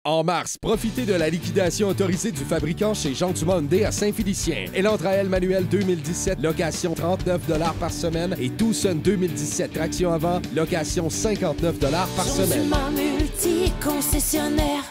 En mars, profitez de la liquidation autorisée du fabricant chez Jean Dumas Hyundai à Saint-Félicien. Elantra-L manuel 2017, location 39 $ par semaine et Tucson 2017, traction avant, location 59 $ par semaine. Multi-concessionnaire.